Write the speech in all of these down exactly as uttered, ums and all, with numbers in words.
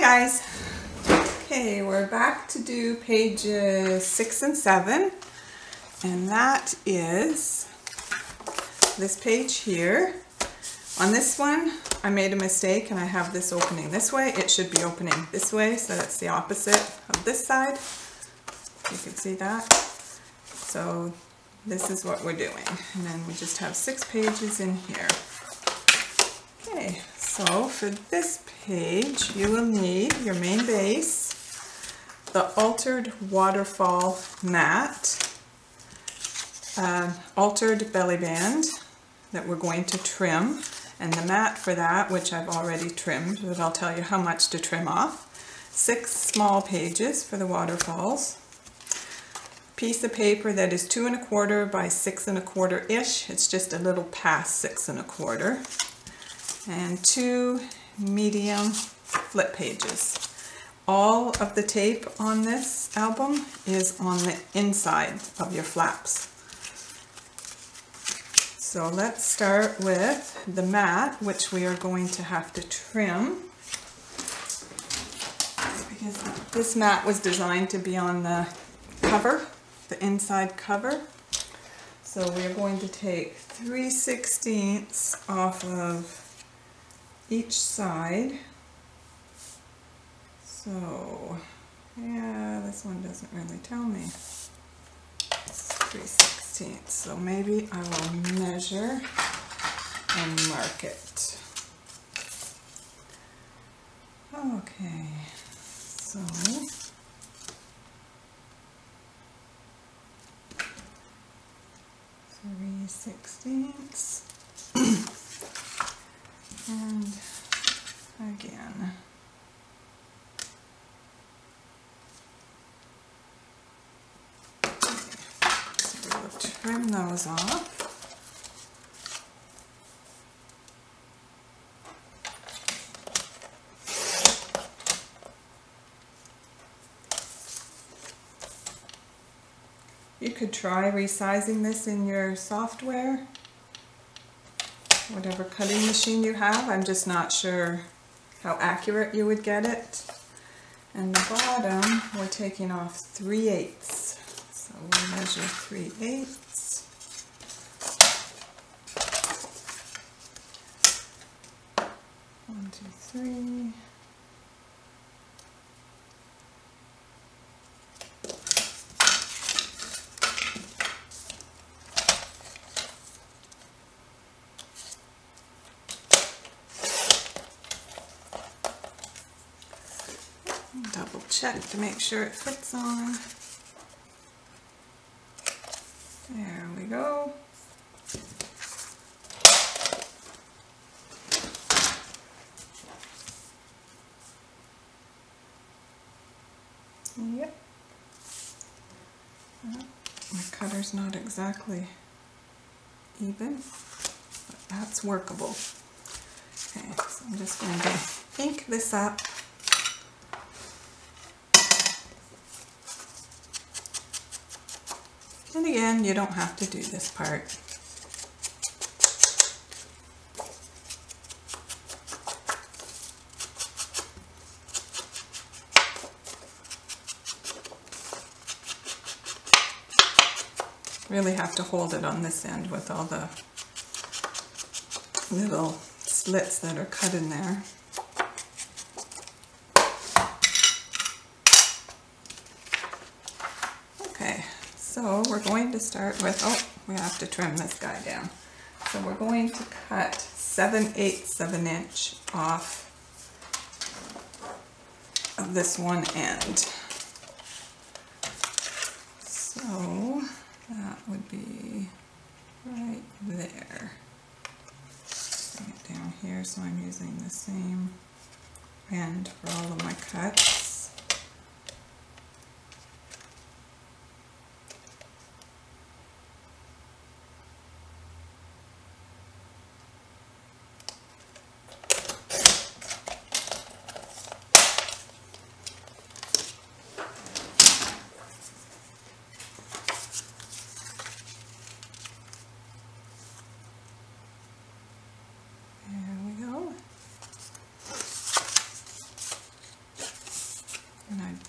guys. Okay, we're back to do pages six and seven, and that is this page here. On this one, I made a mistake and I have this opening this way. It should be opening this way, so that's the opposite of this side. You can see that. So this is what we're doing, and then we just have six pages in here. Okay, so for this page, you will need your main base, the altered waterfall mat, uh, altered belly band that we're going to trim, and the mat for that, which I've already trimmed, but I'll tell you how much to trim off. Six small pages for the waterfalls. Piece of paper that is two and a quarter by six and a quarter ish. It's just a little past six and a quarter. And two medium flip pages. All of the tape on this album is on the inside of your flaps. So let's start with the mat, which we are going to have to trim, because this mat was designed to be on the cover, the inside cover. So we're going to take three sixteenths off of each side. So yeah, this one doesn't really tell me. three sixteenths, so maybe I will measure and mark it. Okay, so three sixteenths. And again, so we'll trim those off. You could try resizing this in your software, whatever cutting machine you have. I'm just not sure how accurate you would get it. And the bottom, we're taking off three eighths. So we'll measure three eighths. One, two, three. Double check to make sure it fits on. There we go. Yep. Oh, my cutter's not exactly even, but that's workable. Okay, so I'm just going to ink this up. And again, you don't have to do this part. Really have to hold it on this end with all the little slits that are cut in there. Okay. So we're going to start with, oh, we have to trim this guy down. So we're going to cut seven eighths of an inch off of this one end. So that would be right there. Bring it down here so I'm using the same end for all of my cuts.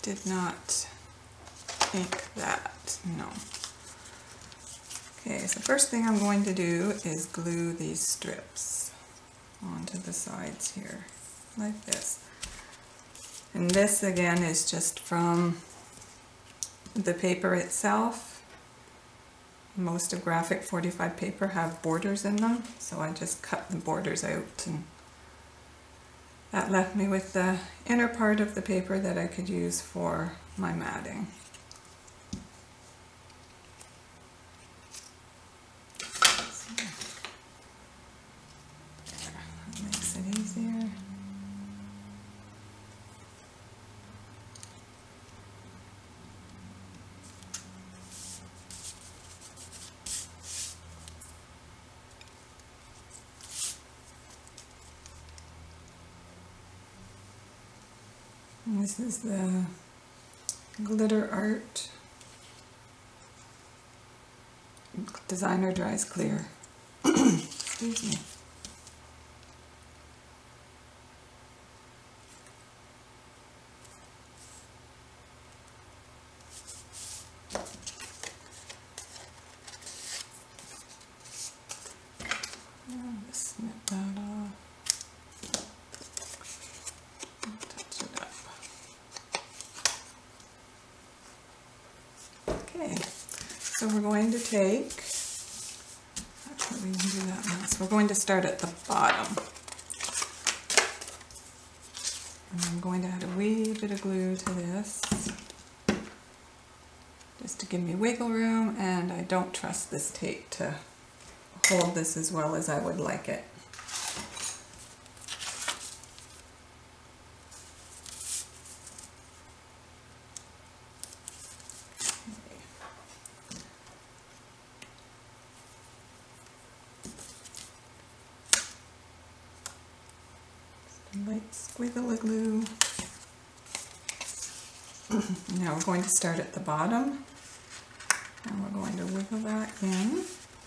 did not ink that, no. Okay, so first thing I'm going to do is glue these strips onto the sides here, like this. And this again is just from the paper itself. Most of Graphic forty-five paper have borders in them, so I just cut the borders out, and that left me with the inner part of the paper that I could use for my matting. So, that makes it easier. And this is the Glitter Art Designer Dries Clear. Excuse me. Now just snip that off. Touch it up. Okay, so we're going to take, actually we can do that now. So we're going to start at the bottom. And I'm going to add a wee bit of glue to this, just to give me wiggle room, and I don't trust this tape to hold this as well as I would like it. Light squiggle of glue. Now we're going to start at the bottom, and we're going to wiggle that in.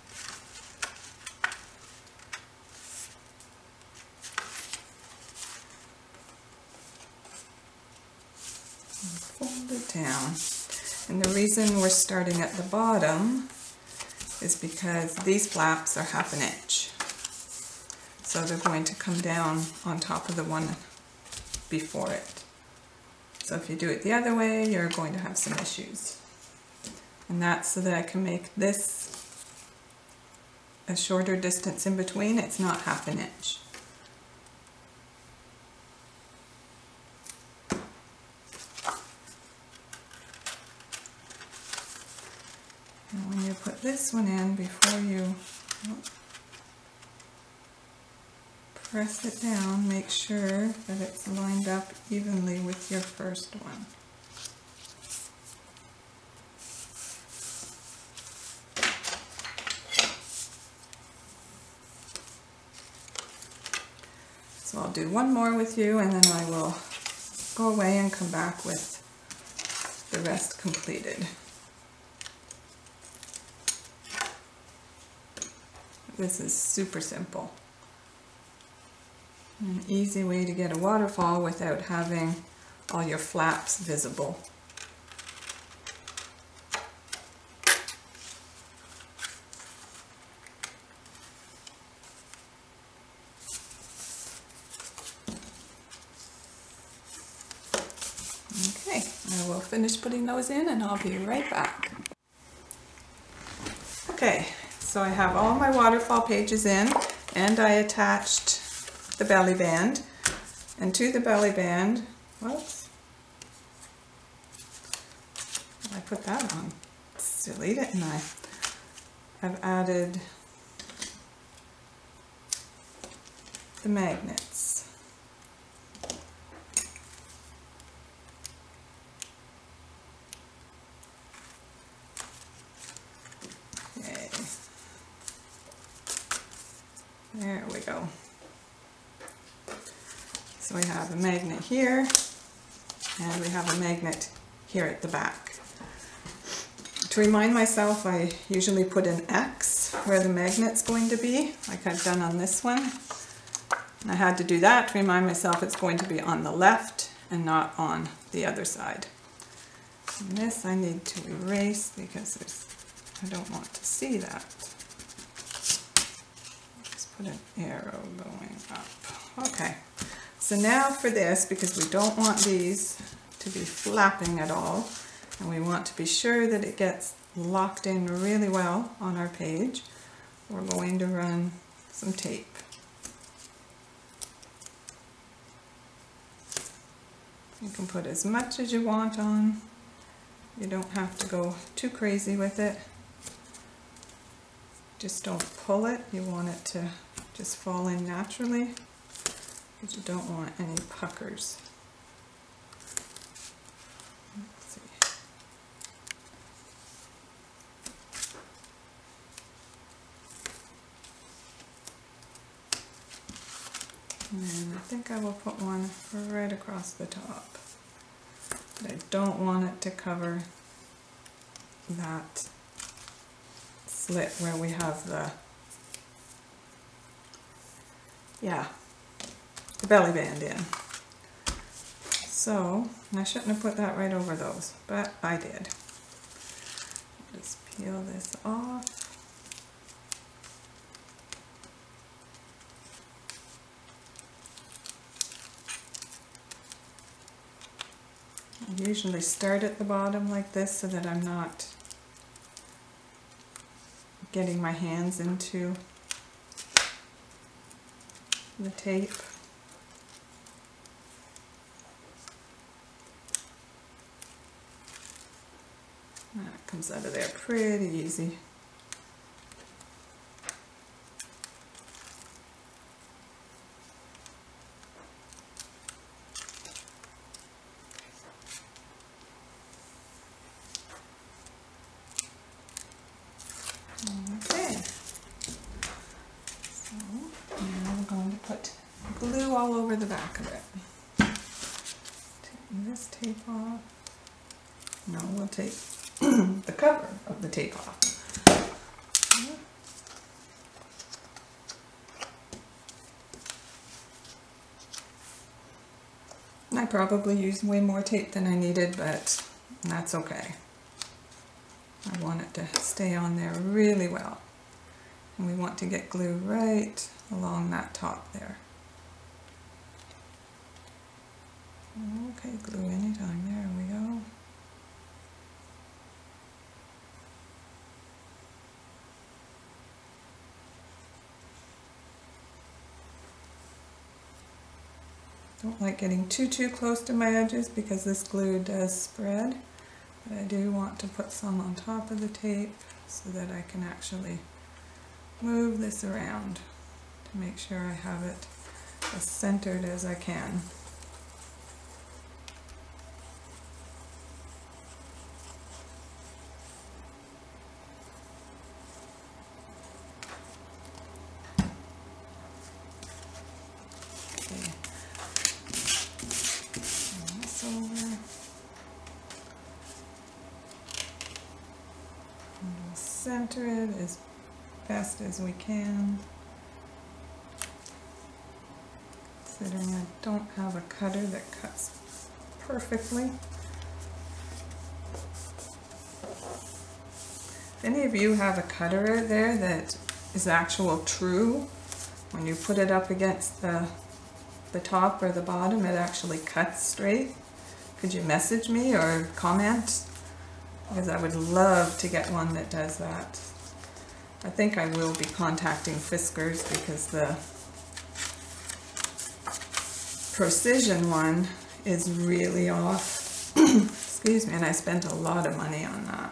And fold it down. And the reason we're starting at the bottom is because these flaps are half an inch. So they're going to come down on top of the one before it. So if you do it the other way, you're going to have some issues. And that's so that I can make this a shorter distance in between. It's not half an inch. And when you put this one in, before you oh, press it down, make sure that it's lined up evenly with your first one. So I'll do one more with you, and then I will go away and come back with the rest completed. This is super simple. An easy way to get a waterfall without having all your flaps visible. Okay, I will finish putting those in and I'll be right back. Okay, so I have all my waterfall pages in, and I attached the belly band, and to the belly band, whoops, I put that on silly, didn't I? I've added the magnets. Okay, there we go. So we have a magnet here, and we have a magnet here at the back. To remind myself, I usually put an X where the magnet's going to be, like I've done on this one. And I had to do that to remind myself it's going to be on the left and not on the other side. And this I need to erase because there's, I don't want to see that. Just put an arrow going up. Okay, so now for this, because we don't want these to be flapping at all, and we want to be sure that it gets locked in really well on our page, we're going to run some tape. You can put as much as you want on. You don't have to go too crazy with it. Just don't pull it. You want it to just fall in naturally, because you don't want any puckers. Let's see. And I think I will put one right across the top. But I don't want it to cover that slit where we have the, yeah, the belly band in. So, and I shouldn't have put that right over those, but I did. Just peel this off. I usually start at the bottom like this so that I'm not getting my hands into the tape. That comes out of there pretty easy. Okay, so now we're going to put glue all over the back of it. Taking this tape off. No, we'll take the cover of the tape off. And I probably used way more tape than I needed, but that's okay. I want it to stay on there really well. And we want to get glue right along that top there. Okay, glue anytime. There we go. Don't like getting too, too close to my edges because this glue does spread. But I do want to put some on top of the tape so that I can actually move this around to make sure I have it as centered as I can. Okay. Turn this over. Center it as best as we can. Considering I don't have a cutter that cuts perfectly. If any of you have a cutter out there that is actual true, when you put it up against the, the top or the bottom, it actually cuts straight, could you message me or comment? Because I would love to get one that does that. I think I will be contacting Fiskars because the Precision one is really off. Excuse me, and I spent a lot of money on that.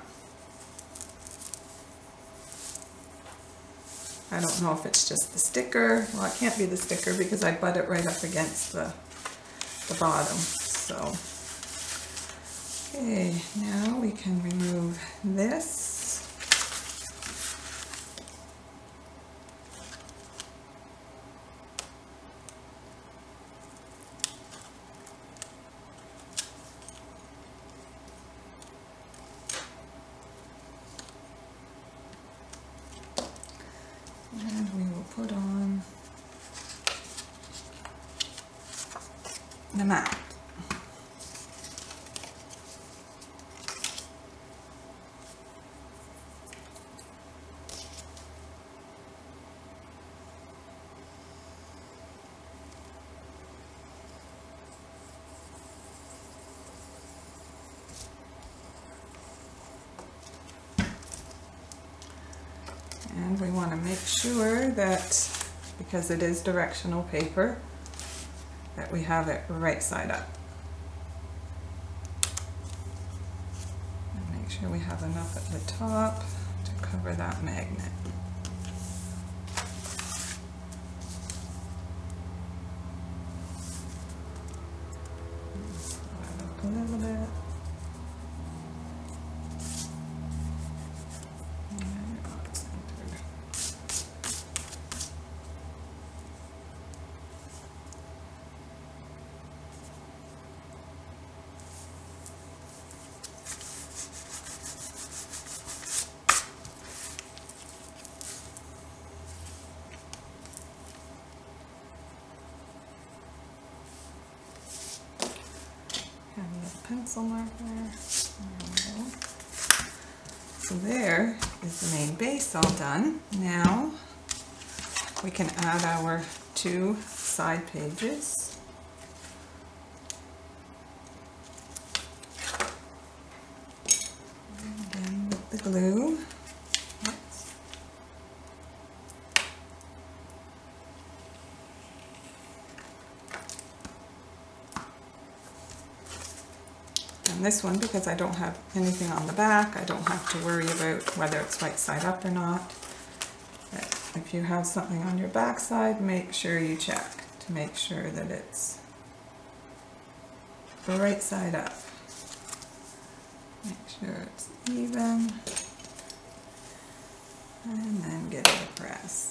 I don't know if it's just the sticker. Well, it can't be the sticker because I butt it right up against the, the bottom. So. Okay, now we can remove this. And we will put on the mat. want to make sure that, because it is directional paper, that we have it right side up. And make sure we have enough at the top to cover that magnet. A little bit. Pencil marker. So there is the main base all done. Now we can add our two side pages. Again with the glue. And this one, because I don't have anything on the back, I don't have to worry about whether it's right side up or not. But if you have something on your back side, make sure you check to make sure that it's the right side up. Make sure it's even, and then give it a press.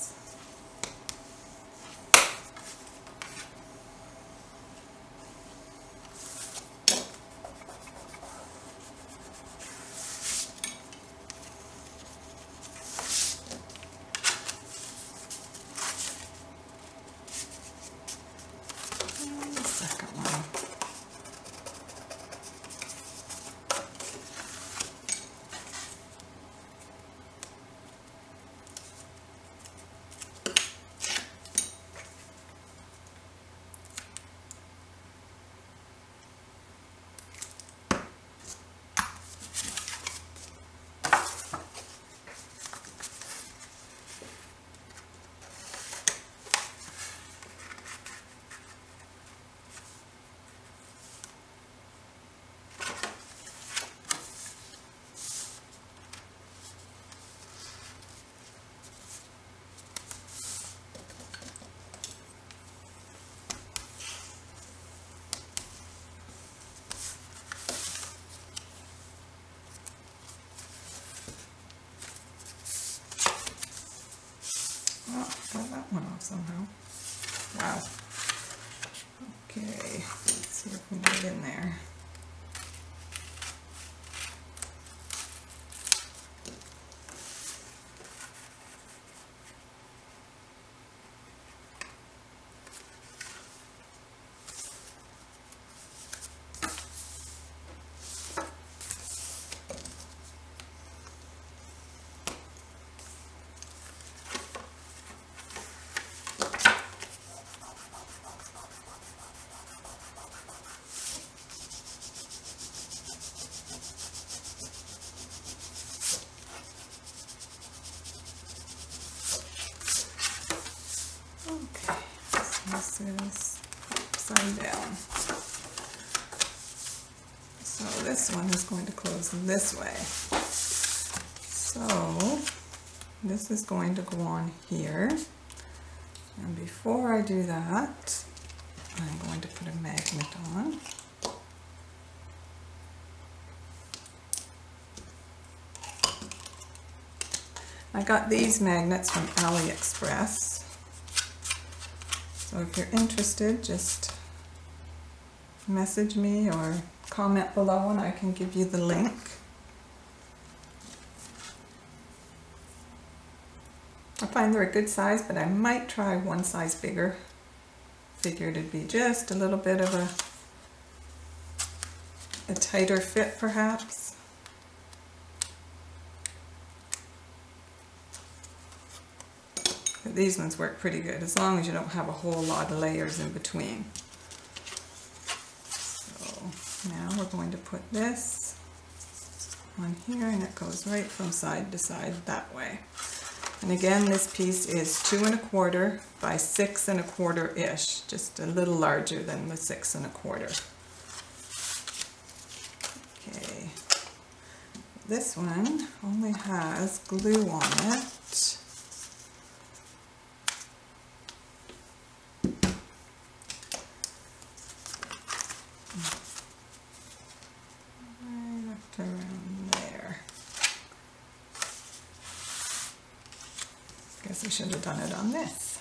Got that one off somehow. Wow. Okay, let's see if we can get in there. This is upside down. So this one is going to close this way. So this is going to go on here. And before I do that, I'm going to put a magnet on. I got these magnets from AliExpress. So if you're interested, just message me or comment below and I can give you the link. I find they're a good size, but I might try one size bigger. Figured it'd be just a little bit of a, a tighter fit perhaps. But these ones work pretty good, as long as you don't have a whole lot of layers in between. So now we're going to put this on here, and it goes right from side to side that way. And again, this piece is two and a quarter by six and a quarter-ish, just a little larger than the six and a quarter. Okay, this one only has glue on it. Right up to around there. Guess I should have done it on this.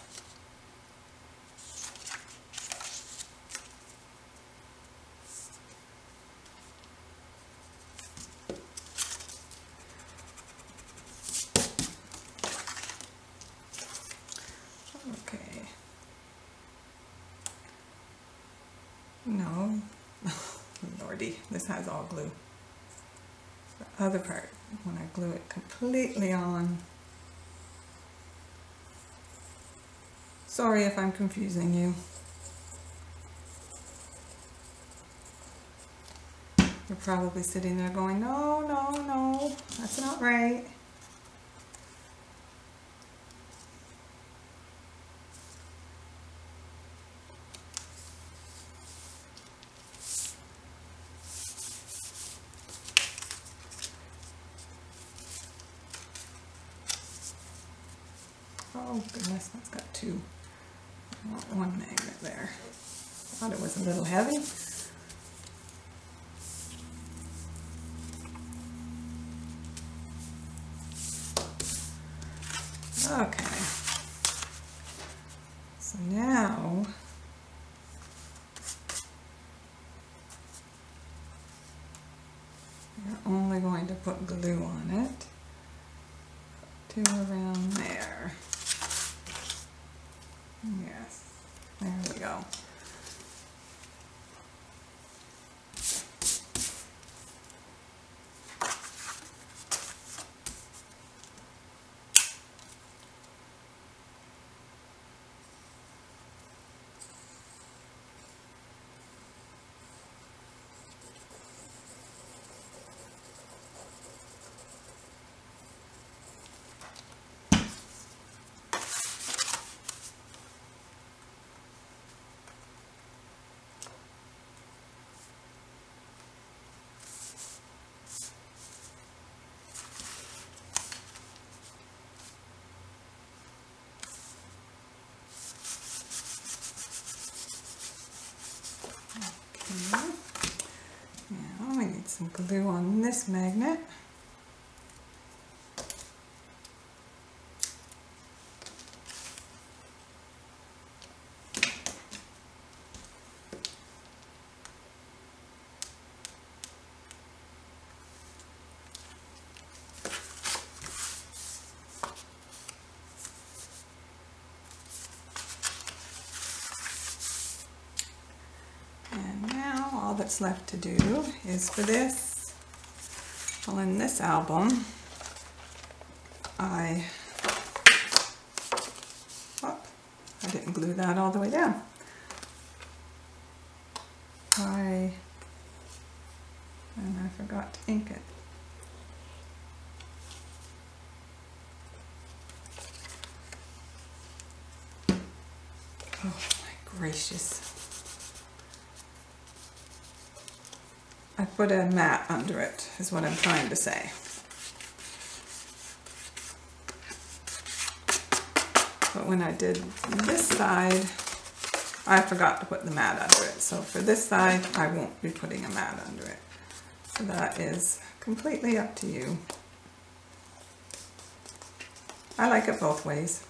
Okay. No. Lordy, this has all glue. The other part, when I glue it completely on. Sorry if I'm confusing you. You're probably sitting there going, no, no, no, that's not right. Oh goodness, that's got two. I want one magnet there. Thought it was a little heavy. Okay. So now we're only going to put glue on it to around there. Yes, there we go. Now we need some glue on this magnet. All that's left to do is for this, well, in this album, I, oh, I didn't glue that all the way down. I, and I forgot to ink it. Oh my gracious. I put a mat under it, is what I'm trying to say. But when I did this side, I forgot to put the mat under it. So for this side, I won't be putting a mat under it. So that is completely up to you. I like it both ways.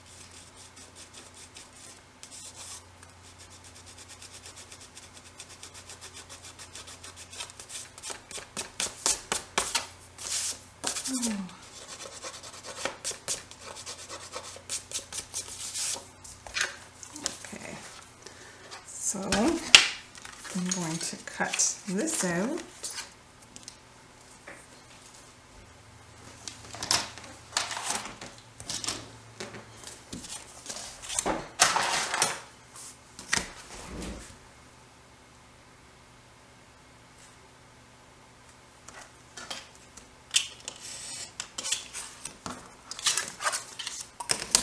Okay, so I'm going to cut this out.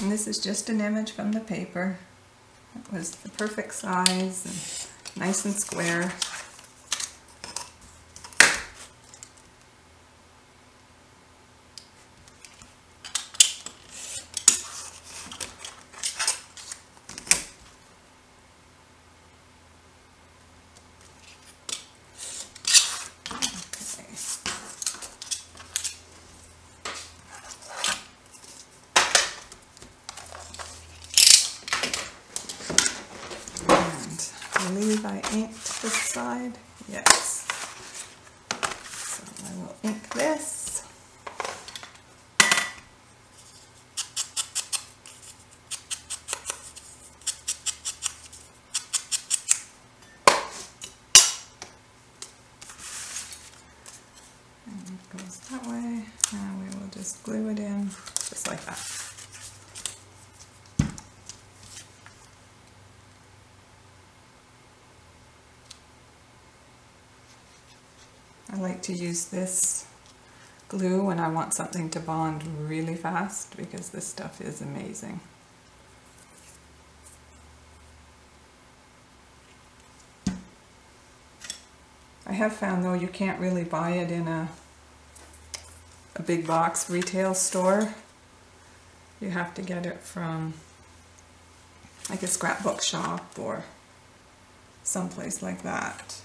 And this is just an image from the paper. It was the perfect size and nice and square. I believe I inked this side. Yes. So I will ink this. And it goes that way. And we will just glue it in just like that. I like to use this glue when I want something to bond really fast because this stuff is amazing. I have found though you can't really buy it in a, a big box retail store. You have to get it from like a scrapbook shop or someplace like that.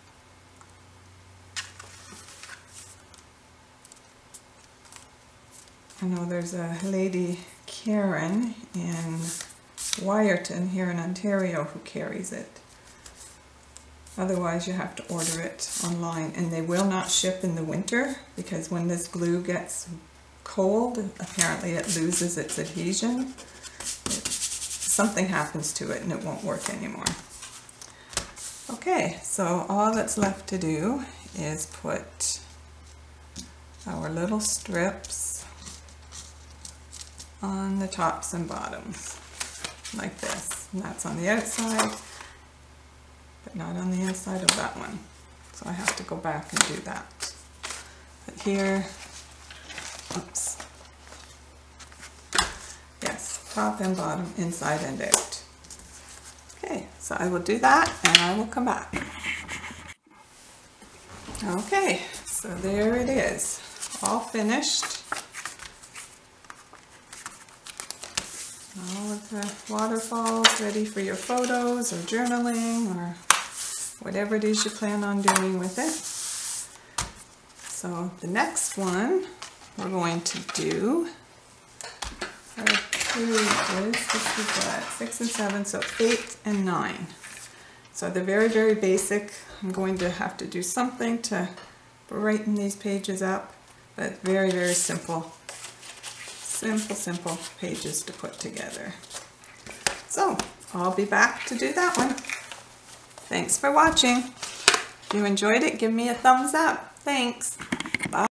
I know there's a lady, Karen, in Wyerton here in Ontario who carries it. Otherwise you have to order it online, and they will not ship in the winter because when this glue gets cold, apparently it loses its adhesion. It, something happens to it and it won't work anymore. Okay, so all that's left to do is put our little strips on the tops and bottoms like this, and that's on the outside but not on the inside of that one, so I have to go back and do that. But here, oops, yes, top and bottom, inside and out. Okay, so I will do that and I will come back. Okay, so there it is, all finished. All of the waterfalls ready for your photos or journaling or whatever it is you plan on doing with it. So the next one we're going to do are pages, this is what, six and seven, so eight and nine. So they're very, very basic. I'm going to have to do something to brighten these pages up, but very, very simple. Simple, simple pages to put together. So I'll be back to do that one. Thanks for watching. If you enjoyed it, give me a thumbs up. Thanks. Bye.